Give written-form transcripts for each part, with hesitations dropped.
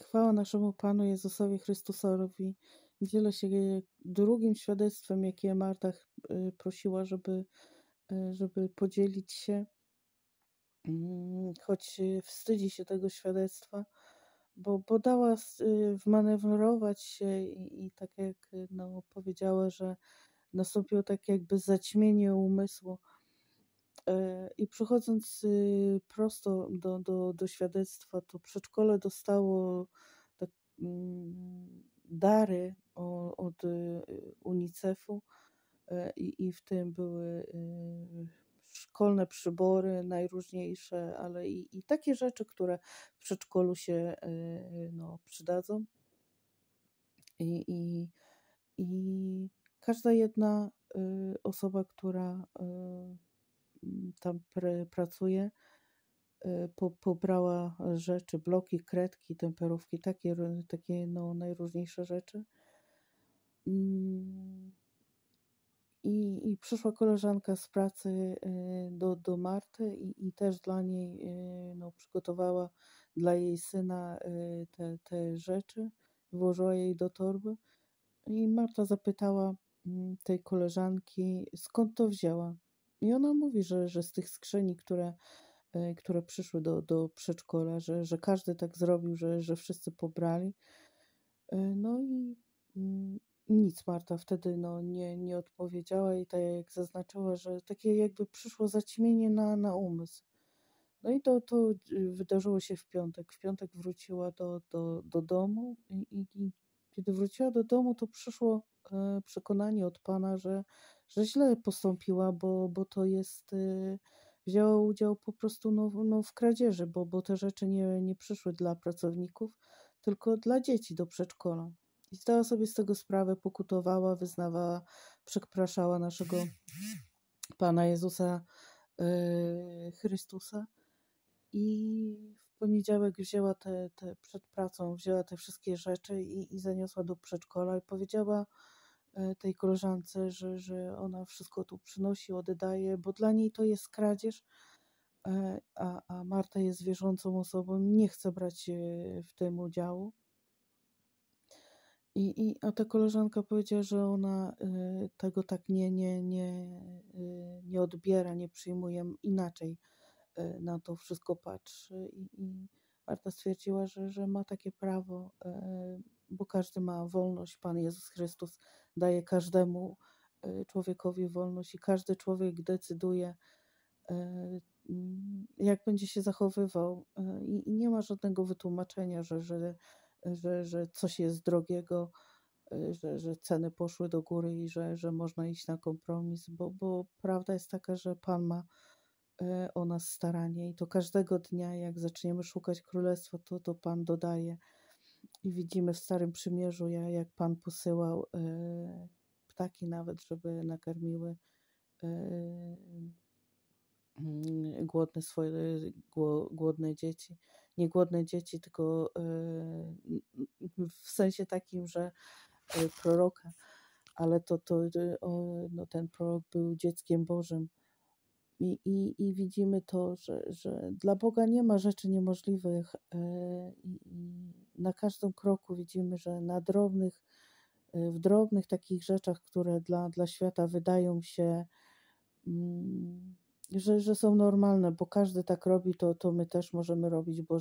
Chwała naszemu Panu Jezusowi Chrystusowi. Dzielę się drugim świadectwem, jakie Marta prosiła, żeby podzielić się, choć wstydzi się tego świadectwa, bo dała wmanewrować się i tak jak powiedziała, że nastąpiło tak jakby zaćmienie umysłu. I przechodząc prosto do świadectwa, to przedszkole dostało tak, dary od UNICEF-u i w tym były szkolne przybory najróżniejsze, ale i takie rzeczy, które w przedszkolu się przydadzą. I, i każda jedna osoba, która tam pracuje, pobrała rzeczy, bloki, kredki, temperówki, takie najróżniejsze rzeczy. I przyszła koleżanka z pracy do Marty i też dla niej przygotowała dla jej syna te rzeczy, włożyła jej do torby. I Marta zapytała tej koleżanki, skąd to wzięła. I ona mówi, że z tych skrzyni, które przyszły do przedszkola, że każdy tak zrobił, że wszyscy pobrali. No i nic Marta wtedy nie odpowiedziała i tak jak zaznaczyła, że takie jakby przyszło zaćmienie na umysł. No i to wydarzyło się w piątek. W piątek wróciła do domu i kiedy wróciła do domu, to przyszło przekonanie od Pana, że źle postąpiła, bo to jest, wzięła udział po prostu w kradzieży, bo te rzeczy nie przyszły dla pracowników, tylko dla dzieci do przedszkola. I zdała sobie z tego sprawę, pokutowała, wyznawała, przepraszała naszego Pana Jezusa Chrystusa. I w poniedziałek wzięła przed pracą, wzięła te wszystkie rzeczy i zaniosła do przedszkola i powiedziała tej koleżance, że ona wszystko tu przynosi, oddaje, bo dla niej to jest kradzież, a Marta jest wierzącą osobą i nie chce brać w tym udziału. A ta koleżanka powiedziała, że ona tego tak nie odbiera, nie przyjmuje, inaczej na to wszystko patrzy. I Marta stwierdziła, że ma takie prawo, bo każdy ma wolność. Pan Jezus Chrystus daje każdemu człowiekowi wolność i każdy człowiek decyduje, jak będzie się zachowywał. I nie ma żadnego wytłumaczenia, że coś jest drogiego, że ceny poszły do góry i że można iść na kompromis, bo prawda jest taka, że Pan ma o nas staranie i to każdego dnia, jak zaczniemy szukać Królestwa, to Pan dodaje. I widzimy w Starym Przymierzu, jak Pan posyłał ptaki nawet, żeby nakarmiły głodne dzieci. Nie głodne dzieci, tylko w sensie takim, że proroka, ale ten prorok był dzieckiem Bożym. I widzimy to, że dla Boga nie ma rzeczy niemożliwych. I na każdym kroku widzimy, że w drobnych takich rzeczach, które dla świata wydają się, że są normalne, bo każdy tak robi, to my też możemy robić, bo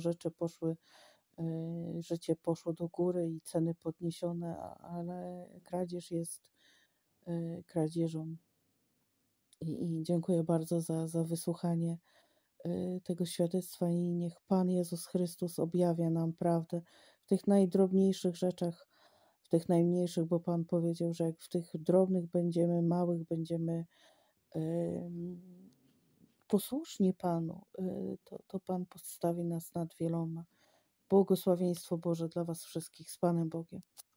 życie poszło do góry i ceny podniesione, ale kradzież jest kradzieżą. I dziękuję bardzo za wysłuchanie tego świadectwa i niech Pan Jezus Chrystus objawia nam prawdę w tych najdrobniejszych rzeczach, w tych najmniejszych, bo Pan powiedział, że jak w tych drobnych będziemy, małych będziemy posłuszni Panu, to Pan postawi nas nad wieloma. Błogosławieństwo Boże dla Was wszystkich. Z Panem Bogiem.